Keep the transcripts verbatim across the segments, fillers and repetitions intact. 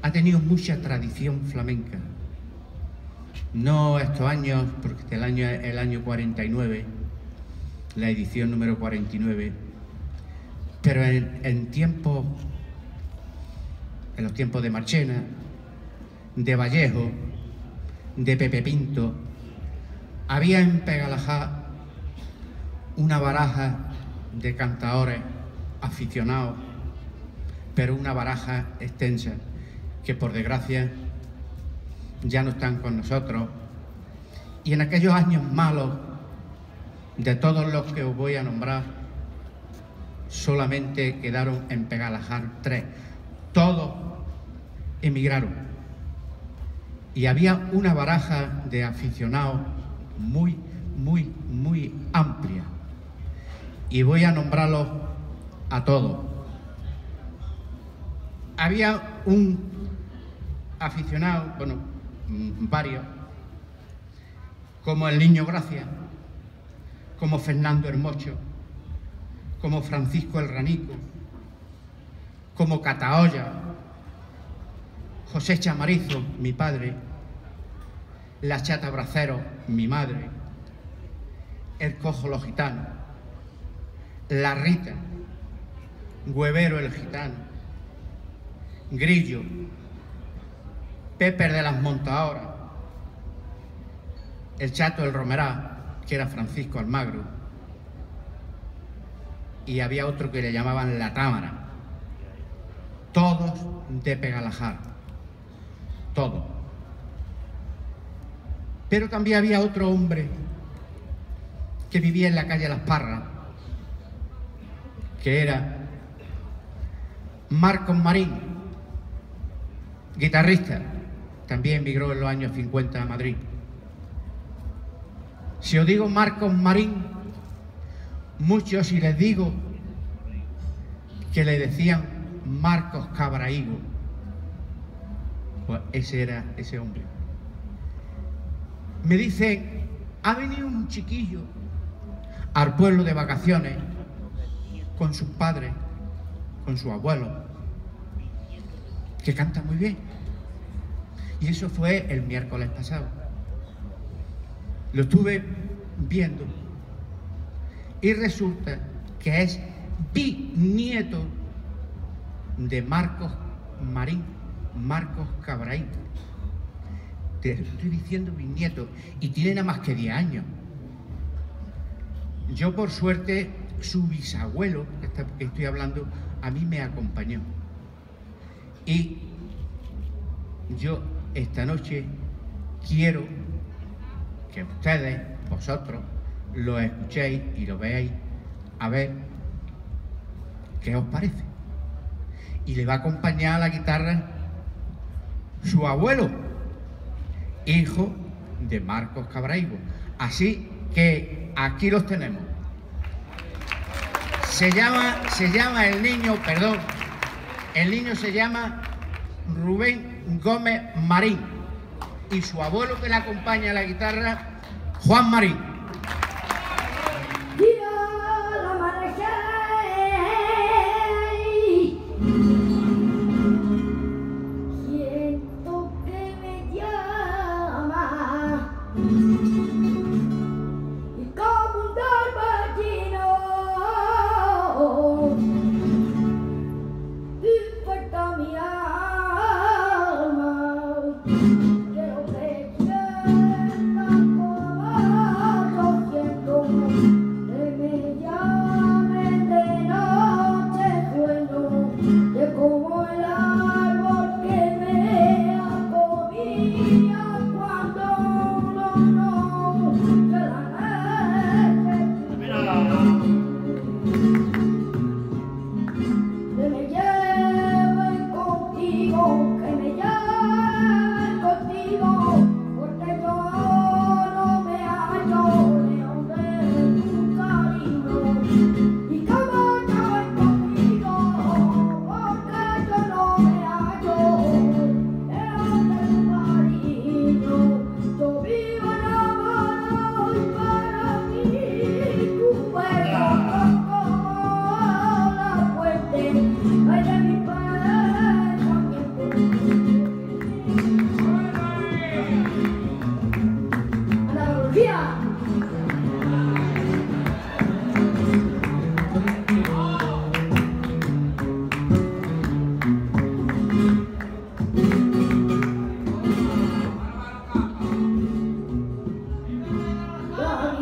ha tenido mucha tradición flamenca. No estos años, porque el año el año cuarenta y nueve, la edición número cuarenta y nueve, pero en, en tiempos, en los tiempos de Marchena, de Vallejo, de Pepe Pinto, había en Pegalajá una baraja de cantaores aficionados, pero una baraja extensa, que por desgracia ya no están con nosotros. Y en aquellos años malos, de todos los que os voy a nombrar, solamente quedaron en Pegalajar tres. Todos emigraron. Y había una baraja de aficionados muy, muy, muy amplia. Y voy a nombrarlos a todos. Había un aficionado, bueno, varios, como el Niño Gracia, como Fernando el Mocho, como Francisco el Ranico, como Cataolla, José Chamarizo, mi padre, la Chata Bracero, mi madre, el Cojo los Gitanos, la Rita, Huevero el Gitano, Grillo, Pepe de las Montahoras, el Chato el Romerá, que era Francisco Almagro, y había otro que le llamaban La Támara, todos de Pegalajar, todos. Pero también había otro hombre que vivía en la calle Las Parras, que era Marcos Marín, guitarrista, también emigró en los años cincuenta a Madrid. Si os digo Marcos Marín, muchos si les digo que le decían Marcos Cabrahigo, pues ese era ese hombre. Me dice, ha venido un chiquillo al pueblo de vacaciones con sus padres, con su abuelo, que canta muy bien. Y eso fue el miércoles pasado. Lo estuve viendo y resulta que es bisnieto de Marcos Marín, Marcos Cabrahigo. Te estoy diciendo bisnieto, y tiene nada más que diez años. Yo, por suerte, su bisabuelo, que estoy hablando, a mí me acompañó. Y yo esta noche quiero que ustedes, vosotros, lo escuchéis y lo veáis, a ver qué os parece. Y le va a acompañar a la guitarra su abuelo, hijo de Marcos Cabrahigo. Así que aquí los tenemos. Se llama, se llama el niño, perdón, el niño se llama Rubén Gómez Marín, y su abuelo que le acompaña a la guitarra, Juan Marín. Quiero que sientas como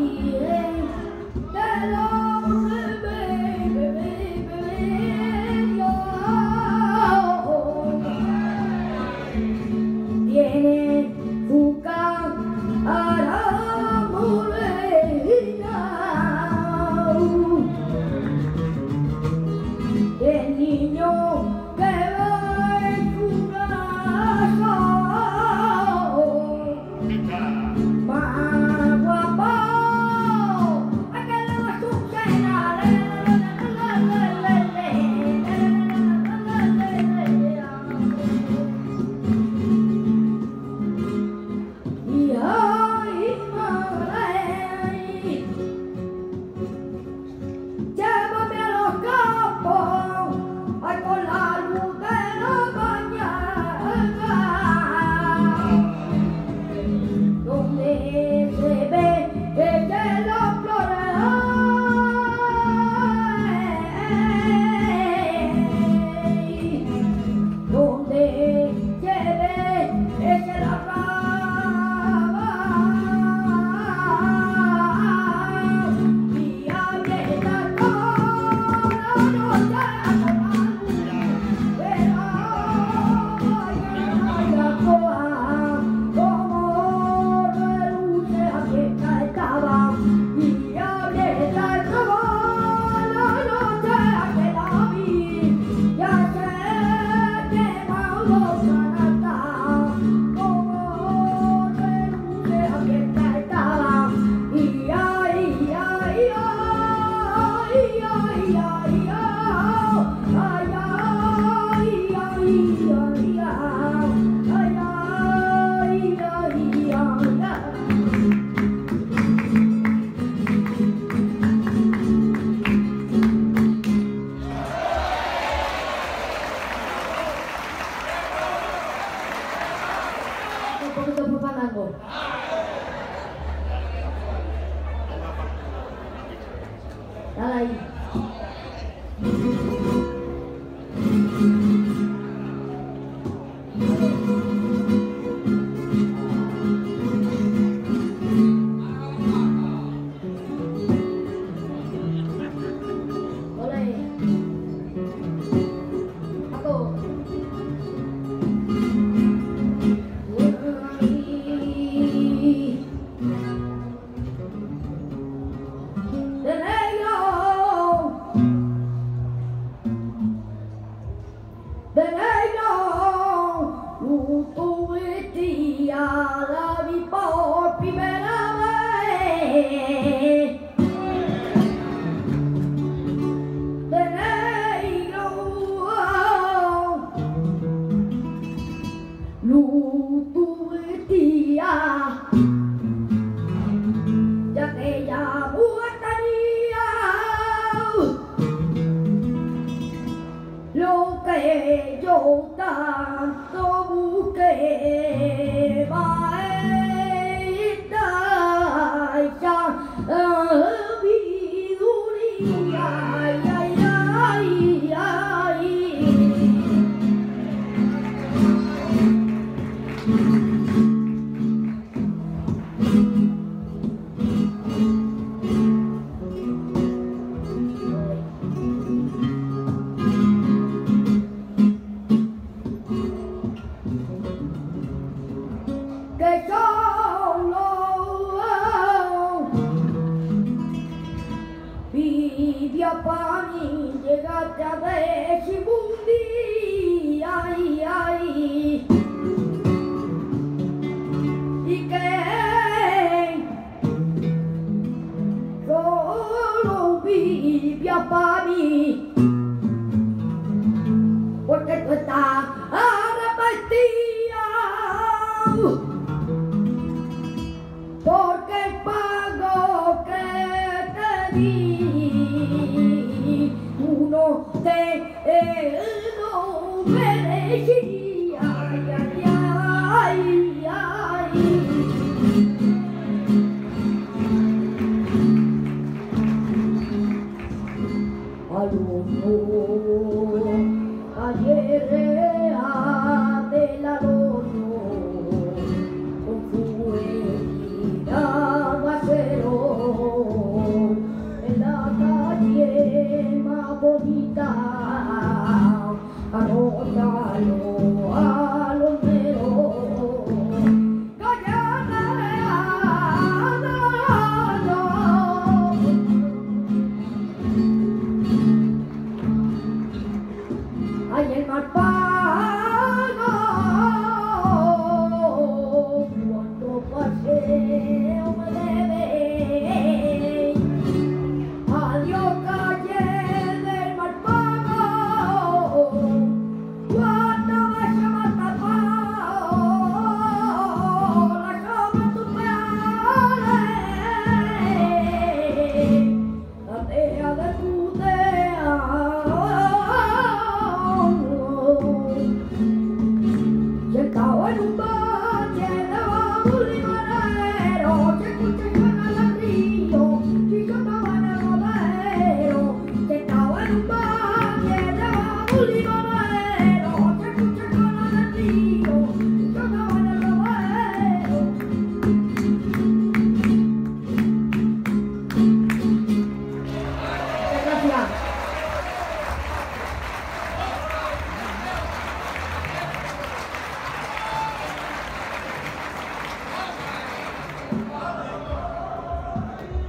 Con su herida de acero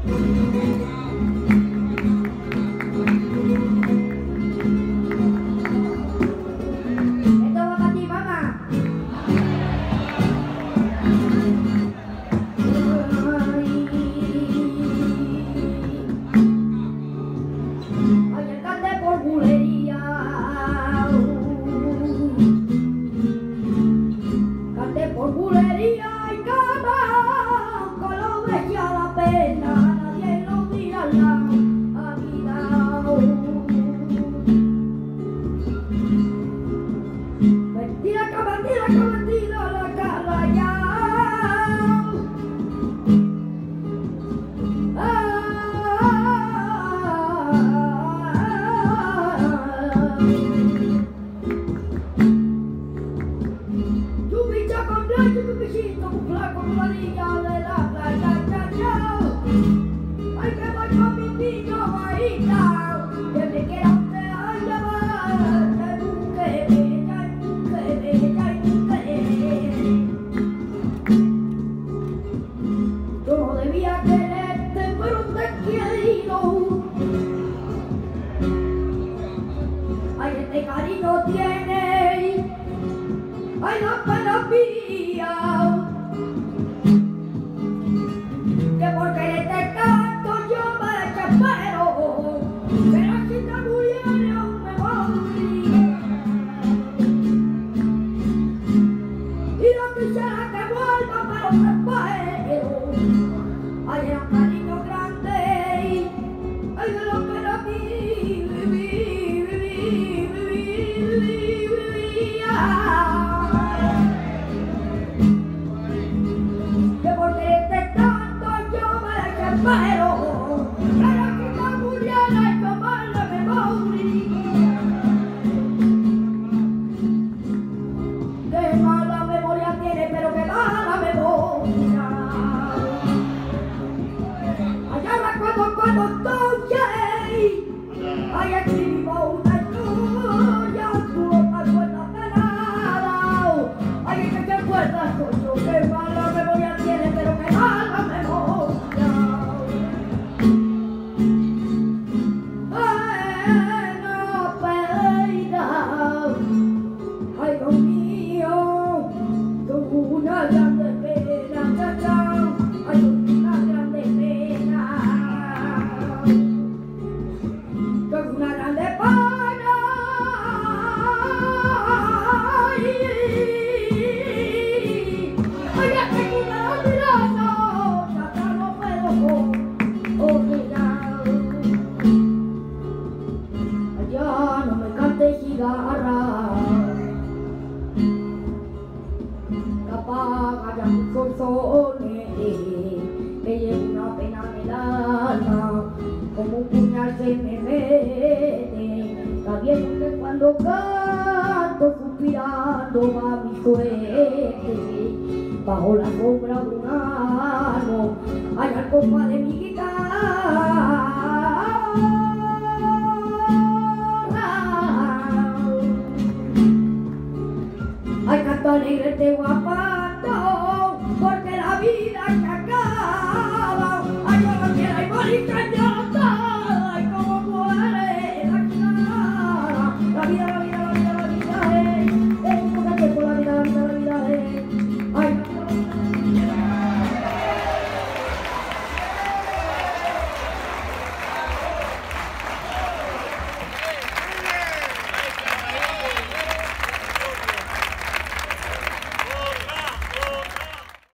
Bajo la sombra de un árbol, allá el compa de mi guitarra. Ay, canto alegre este guapato, porque la vida se acaba. Ay, yo no quiero ir morir.